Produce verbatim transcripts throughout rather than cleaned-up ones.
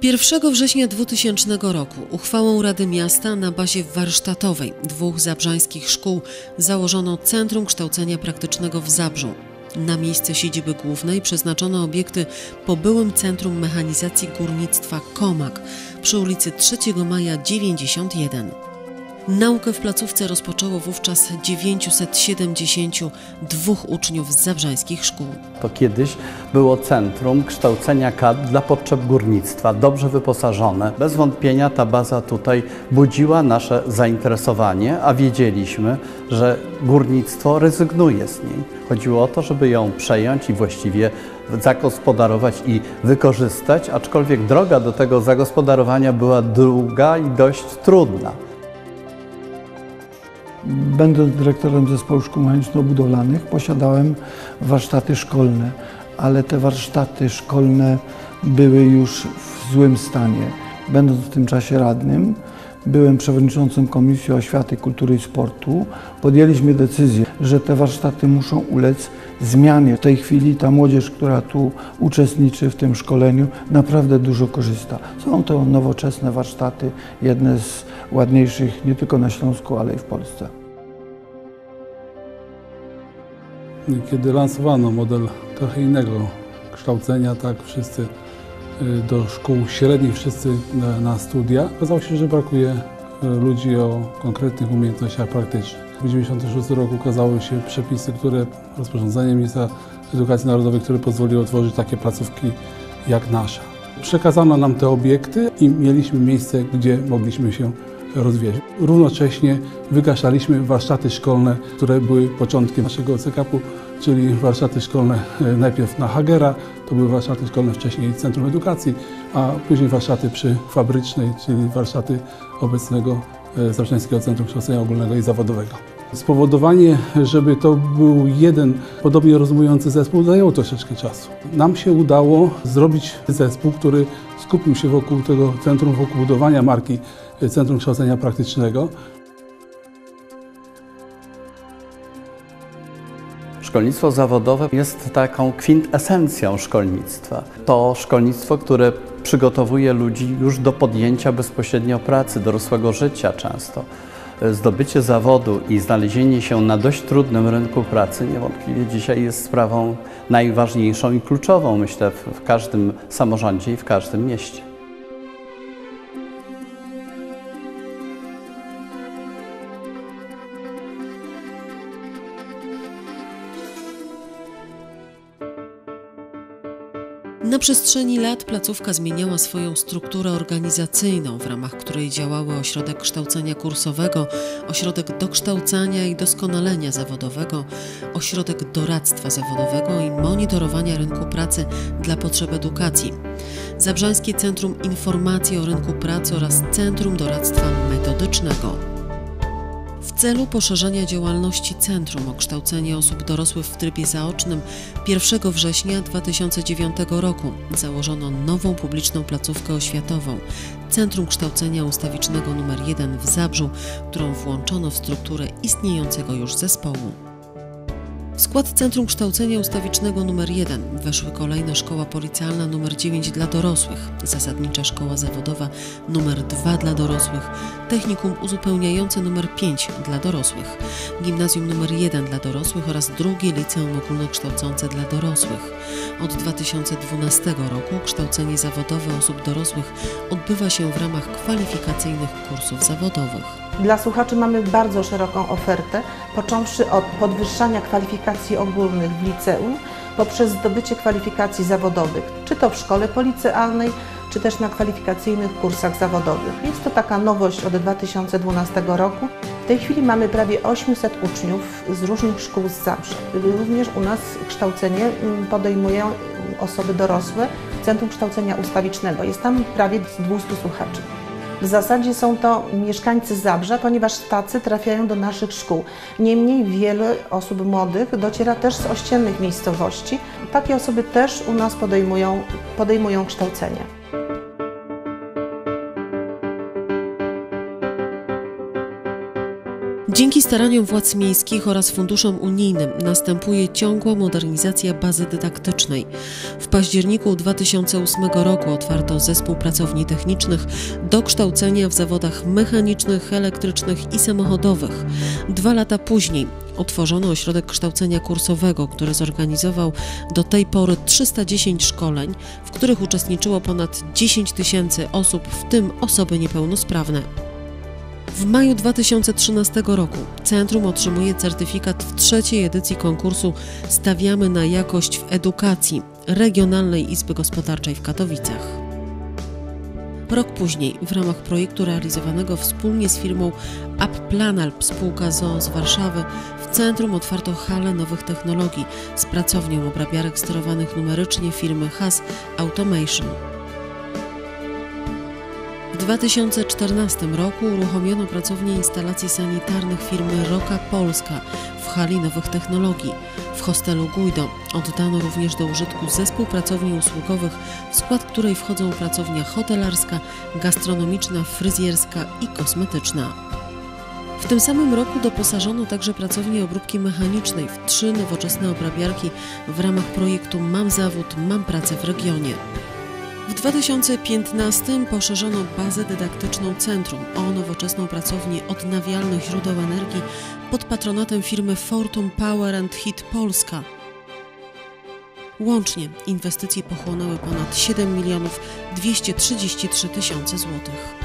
pierwszego września dwutysięcznego roku uchwałą Rady Miasta na bazie warsztatowej dwóch zabrzańskich szkół założono Centrum Kształcenia Praktycznego w Zabrzu. Na miejsce siedziby głównej przeznaczono obiekty po byłym Centrum Mechanizacji Górnictwa Komak przy ulicy trzeciego Maja dziewięćdziesiąt jeden. Naukę w placówce rozpoczęło wówczas dziewięciuset siedemdziesięciu dwóch uczniów z zabrzańskich szkół. To kiedyś było centrum kształcenia kadr dla potrzeb górnictwa, dobrze wyposażone. Bez wątpienia ta baza tutaj budziła nasze zainteresowanie, a wiedzieliśmy, że górnictwo rezygnuje z niej. Chodziło o to, żeby ją przejąć i właściwie zagospodarować i wykorzystać, aczkolwiek droga do tego zagospodarowania była długa i dość trudna. Będąc dyrektorem Zespołu Szkół Mechaniczno-Budowlanych, posiadałem warsztaty szkolne, ale te warsztaty szkolne były już w złym stanie. Będąc w tym czasie radnym, byłem przewodniczącym Komisji Oświaty, Kultury i Sportu. Podjęliśmy decyzję, że te warsztaty muszą ulec zmianie. W tej chwili ta młodzież, która tu uczestniczy w tym szkoleniu, naprawdę dużo korzysta. Są to nowoczesne warsztaty, jedne z ładniejszych nie tylko na Śląsku, ale i w Polsce. Kiedy lansowano model trochę innego kształcenia, tak wszyscy do szkół średnich, wszyscy na, na studia, okazało się, że brakuje ludzi o konkretnych umiejętnościach praktycznych. W tysiąc dziewięćset dziewięćdziesiątym szóstym roku ukazały się przepisy, które, rozporządzenie Ministra Edukacji Narodowej, które pozwoliło tworzyć takie placówki jak nasza. Przekazano nam te obiekty i mieliśmy miejsce, gdzie mogliśmy się rozwijać. Równocześnie wygaszaliśmy warsztaty szkolne, które były początkiem naszego C K P-u, czyli warsztaty szkolne najpierw na Hagera, to były warsztaty szkolne wcześniej Centrum Edukacji, a później warsztaty przy Fabrycznej, czyli warsztaty obecnego Zabrzańskiego Centrum Kształcenia Ogólnego i Zawodowego. Spowodowanie, żeby to był jeden podobnie rozumujący zespół, zajęło troszeczkę czasu. Nam się udało zrobić zespół, który skupił się wokół tego centrum, wokół budowania marki Centrum Kształcenia Praktycznego. Szkolnictwo zawodowe jest taką kwintesencją szkolnictwa. To szkolnictwo, które przygotowuje ludzi już do podjęcia bezpośrednio pracy, dorosłego życia często. Zdobycie zawodu i znalezienie się na dość trudnym rynku pracy niewątpliwie dzisiaj jest sprawą najważniejszą i kluczową, myślę, w każdym samorządzie i w każdym mieście. Na przestrzeni lat placówka zmieniała swoją strukturę organizacyjną, w ramach której działały ośrodek kształcenia kursowego, ośrodek dokształcania i doskonalenia zawodowego, ośrodek doradztwa zawodowego i monitorowania rynku pracy dla potrzeb edukacji, Zabrzańskie Centrum Informacji o Rynku Pracy oraz Centrum Doradztwa Metodycznego. W celu poszerzania działalności Centrum o kształcenie osób dorosłych w trybie zaocznym pierwszego września dwa tysiące dziewiątego roku założono nową publiczną placówkę oświatową Centrum Kształcenia Ustawicznego nr jeden w Zabrzu, którą włączono w strukturę istniejącego już zespołu. W skład Centrum Kształcenia Ustawicznego nr jeden weszły kolejno Szkoła Policjalna nr dziewięć dla dorosłych, Zasadnicza Szkoła Zawodowa nr dwa dla dorosłych, Technikum Uzupełniające nr pięć dla dorosłych, Gimnazjum nr jeden dla dorosłych oraz drugie Liceum Ogólnokształcące dla dorosłych. Od dwa tysiące dwunastego roku kształcenie zawodowe osób dorosłych odbywa się w ramach kwalifikacyjnych kursów zawodowych. Dla słuchaczy mamy bardzo szeroką ofertę, począwszy od podwyższania kwalifikacji ogólnych w liceum, poprzez zdobycie kwalifikacji zawodowych, czy to w szkole policealnej, czy też na kwalifikacyjnych kursach zawodowych. Jest to taka nowość od dwa tysiące dwunastego roku. W tej chwili mamy prawie osiemset uczniów z różnych szkół z Zabrza. Również u nas kształcenie podejmują osoby dorosłe, Centrum Kształcenia Ustawicznego. Jest tam prawie dwieście słuchaczy. W zasadzie są to mieszkańcy Zabrza, ponieważ tacy trafiają do naszych szkół. Niemniej wiele osób młodych dociera też z ościennych miejscowości. Takie osoby też u nas podejmują, podejmują kształcenie. Dzięki staraniom władz miejskich oraz funduszom unijnym następuje ciągła modernizacja bazy dydaktycznej. W październiku dwa tysiące ósmego roku otwarto zespół pracowni technicznych do kształcenia w zawodach mechanicznych, elektrycznych i samochodowych. Dwa lata później otworzono ośrodek kształcenia kursowego, który zorganizował do tej pory trzysta dziesięć szkoleń, w których uczestniczyło ponad dziesięć tysięcy osób, w tym osoby niepełnosprawne. W maju dwa tysiące trzynastego roku centrum otrzymuje certyfikat w trzeciej edycji konkursu Stawiamy na jakość w edukacji Regionalnej Izby Gospodarczej w Katowicach. Rok później w ramach projektu realizowanego wspólnie z firmą Applanalp spółka z o o z Warszawy w centrum otwarto halę nowych technologii z pracownią obrabiarek sterowanych numerycznie firmy H A S Automation. W dwa tysiące czternastym roku uruchomiono pracownię instalacji sanitarnych firmy Roka Polska w hali nowych technologii. W hostelu Guido oddano również do użytku zespół pracowni usługowych, w skład której wchodzą pracownia hotelarska, gastronomiczna, fryzjerska i kosmetyczna. W tym samym roku doposażono także pracownię obróbki mechanicznej w trzy nowoczesne obrabiarki w ramach projektu Mam zawód, mam pracę w regionie. W dwa tysiące piętnastym poszerzono bazę dydaktyczną centrum o nowoczesną pracownię odnawialnych źródeł energii pod patronatem firmy Fortum Power and Heat Polska. Łącznie inwestycje pochłonęły ponad siedem milionów dwieście trzydzieści trzy tysiące złotych.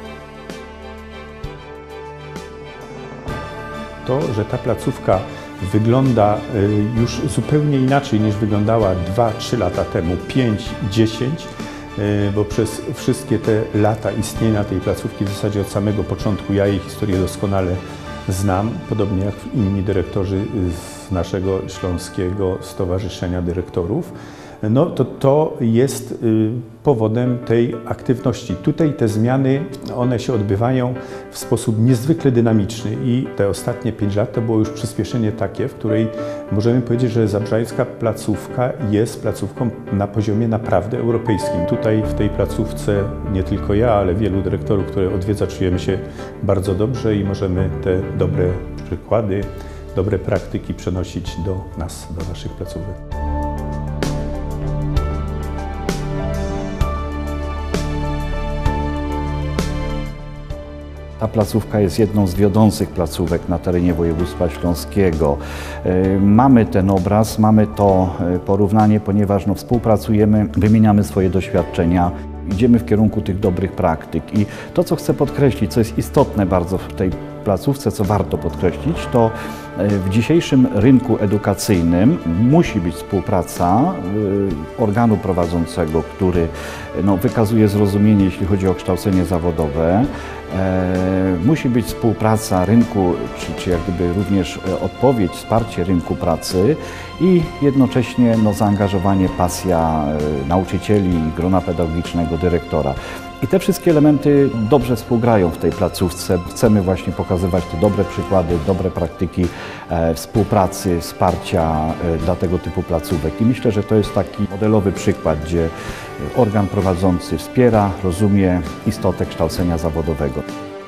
To, że ta placówka wygląda już zupełnie inaczej niż wyglądała dwa trzy lata temu, pięć dziesięć, bo przez wszystkie te lata istnienia tej placówki, w zasadzie od samego początku, ja jej historię doskonale znam, podobnie jak inni dyrektorzy z naszego Śląskiego Stowarzyszenia Dyrektorów. No to to jest powodem tej aktywności. Tutaj te zmiany, one się odbywają w sposób niezwykle dynamiczny i te ostatnie pięć lat to było już przyspieszenie takie, w której możemy powiedzieć, że zabrzańska placówka jest placówką na poziomie naprawdę europejskim. Tutaj w tej placówce nie tylko ja, ale wielu dyrektorów, które odwiedza, czujemy się bardzo dobrze i możemy te dobre przykłady, dobre praktyki przenosić do nas, do naszych placówek. Ta placówka jest jedną z wiodących placówek na terenie województwa śląskiego. Mamy ten obraz, mamy to porównanie, ponieważ no, współpracujemy, wymieniamy swoje doświadczenia, idziemy w kierunku tych dobrych praktyk. I to, co chcę podkreślić, co jest istotne bardzo w tej placówce, co warto podkreślić, to w dzisiejszym rynku edukacyjnym musi być współpraca organu prowadzącego, który no, wykazuje zrozumienie, jeśli chodzi o kształcenie zawodowe. E, musi być współpraca rynku, czy, czy jak gdyby również odpowiedź, wsparcie rynku pracy i jednocześnie no, zaangażowanie, pasja e, nauczycieli, grona pedagogicznego, dyrektora. I te wszystkie elementy dobrze współgrają w tej placówce. Chcemy właśnie pokazywać te dobre przykłady, dobre praktyki e, współpracy, wsparcia e, dla tego typu placówek. I myślę, że to jest taki modelowy przykład, gdzie organ prowadzący wspiera, rozumie istotę kształcenia zawodowego.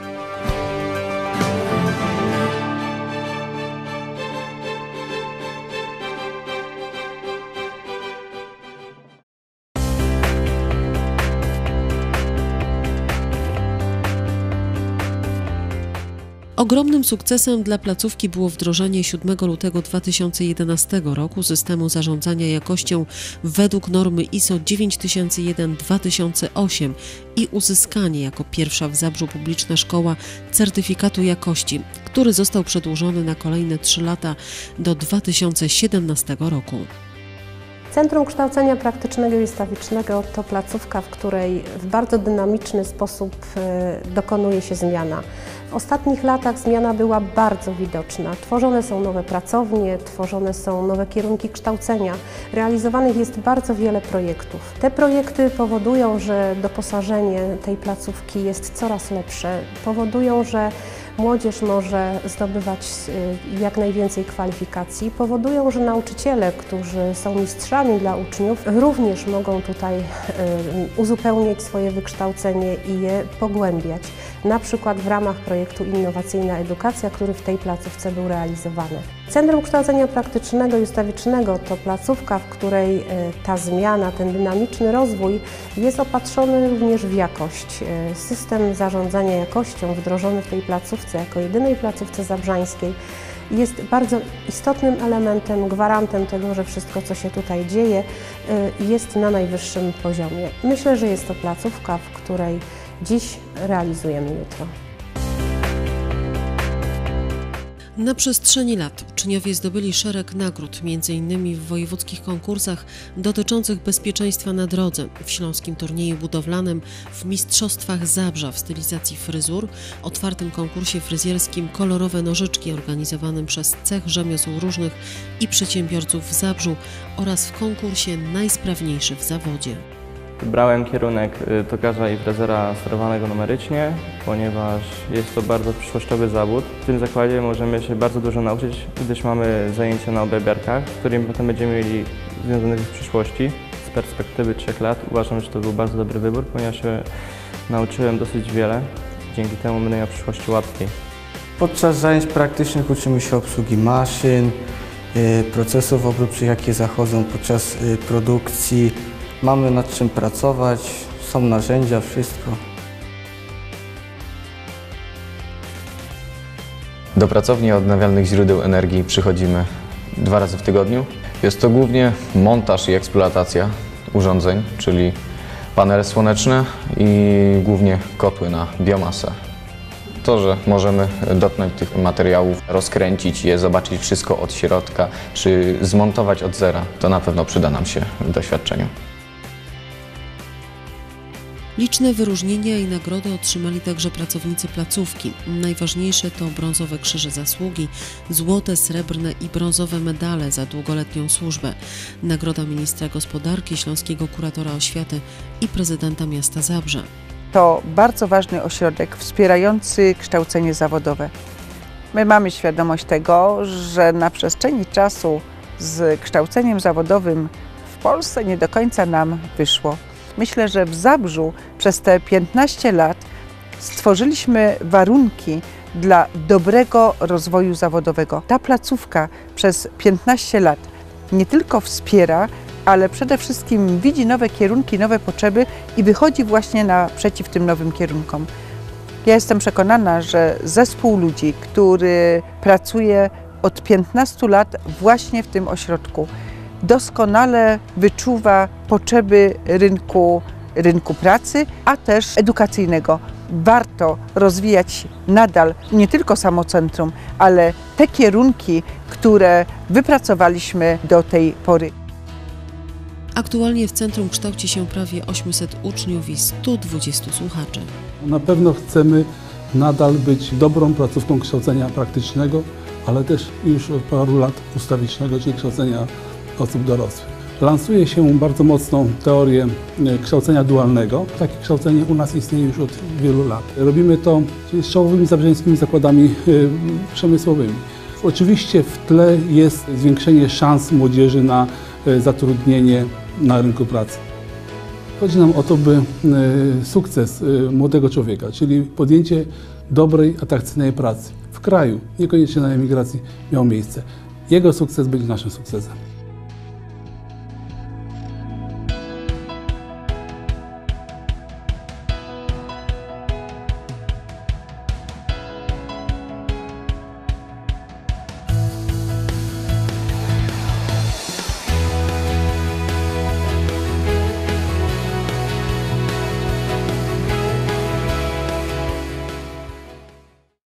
Ogromnym sukcesem dla placówki było wdrożenie siódmego lutego dwa tysiące jedenastego roku systemu zarządzania jakością według normy I S O dziewięć tysiące jeden dwa tysiące osiem i uzyskanie jako pierwsza w Zabrzu publiczna szkoła certyfikatu jakości, który został przedłużony na kolejne trzy lata do dwa tysiące siedemnastego roku. Centrum Kształcenia Praktycznego i Ustawicznego to placówka, w której w bardzo dynamiczny sposób dokonuje się zmiana. W ostatnich latach zmiana była bardzo widoczna. Tworzone są nowe pracownie, tworzone są nowe kierunki kształcenia, realizowanych jest bardzo wiele projektów. Te projekty powodują, że doposażenie tej placówki jest coraz lepsze, powodują, że młodzież może zdobywać jak najwięcej kwalifikacji, powodują, że nauczyciele, którzy są mistrzami dla uczniów, również mogą tutaj uzupełniać swoje wykształcenie i je pogłębiać. Na przykład w ramach projektu Innowacyjna Edukacja, który w tej placówce był realizowany. Centrum Kształcenia Praktycznego i Ustawicznego to placówka, w której ta zmiana, ten dynamiczny rozwój jest opatrzony również w jakość. System zarządzania jakością wdrożony w tej placówce, jako jedynej placówce zabrzańskiej, jest bardzo istotnym elementem, gwarantem tego, że wszystko, co się tutaj dzieje, jest na najwyższym poziomie. Myślę, że jest to placówka, w której dziś realizujemy jutro. Na przestrzeni lat uczniowie zdobyli szereg nagród, między innymi w wojewódzkich konkursach dotyczących bezpieczeństwa na drodze, w śląskim turnieju budowlanym, w mistrzostwach Zabrza w stylizacji fryzur, otwartym konkursie fryzjerskim Kolorowe Nożyczki organizowanym przez Cech Rzemiosł Różnych i Przedsiębiorców w Zabrzu oraz w konkursie Najsprawniejszy w zawodzie. Wybrałem kierunek tokarza i frezera sterowanego numerycznie, ponieważ jest to bardzo przyszłościowy zawód. W tym zakładzie możemy się bardzo dużo nauczyć, gdyż mamy zajęcia na obrabiarkach, z którymi potem będziemy mieli związanych w przyszłości. Z perspektywy trzech lat uważam, że to był bardzo dobry wybór, ponieważ się nauczyłem dosyć wiele. Dzięki temu będę miał w przyszłości łatwiej. Podczas zajęć praktycznych uczymy się obsługi maszyn, procesów obróbczych, jakie zachodzą podczas produkcji. Mamy nad czym pracować, są narzędzia, wszystko. Do pracowni odnawialnych źródeł energii przychodzimy dwa razy w tygodniu. Jest to głównie montaż i eksploatacja urządzeń, czyli panele słoneczne i głównie kotły na biomasę. To, że możemy dotknąć tych materiałów, rozkręcić je, zobaczyć wszystko od środka, czy zmontować od zera, to na pewno przyda nam się w doświadczeniu. Liczne wyróżnienia i nagrody otrzymali także pracownicy placówki. Najważniejsze to brązowe krzyże zasługi, złote, srebrne i brązowe medale za długoletnią służbę. Nagroda ministra gospodarki, śląskiego kuratora oświaty i prezydenta miasta Zabrze. To bardzo ważny ośrodek wspierający kształcenie zawodowe. My mamy świadomość tego, że na przestrzeni czasu z kształceniem zawodowym w Polsce nie do końca nam wyszło. Myślę, że w Zabrzu przez te piętnaście lat stworzyliśmy warunki dla dobrego rozwoju zawodowego. Ta placówka przez piętnaście lat nie tylko wspiera, ale przede wszystkim widzi nowe kierunki, nowe potrzeby i wychodzi właśnie naprzeciw tym nowym kierunkom. Ja jestem przekonana, że zespół ludzi, który pracuje od piętnastu lat właśnie w tym ośrodku, doskonale wyczuwa potrzeby rynku, rynku pracy, a też edukacyjnego. Warto rozwijać nadal nie tylko samo centrum, ale te kierunki, które wypracowaliśmy do tej pory. Aktualnie w centrum kształci się prawie osiemset uczniów i stu dwudziestu słuchaczy. Na pewno chcemy nadal być dobrą placówką kształcenia praktycznego, ale też już od paru lat ustawicznego, czyli kształcenia osób dorosłych. Lansuje się bardzo mocną teorię kształcenia dualnego. Takie kształcenie u nas istnieje już od wielu lat. Robimy to z czołowymi zabrzeńskimi zakładami przemysłowymi. Oczywiście w tle jest zwiększenie szans młodzieży na zatrudnienie na rynku pracy. Chodzi nam o to, by sukces młodego człowieka, czyli podjęcie dobrej, atrakcyjnej pracy w kraju, niekoniecznie na emigracji, miał miejsce. Jego sukces będzie naszym sukcesem.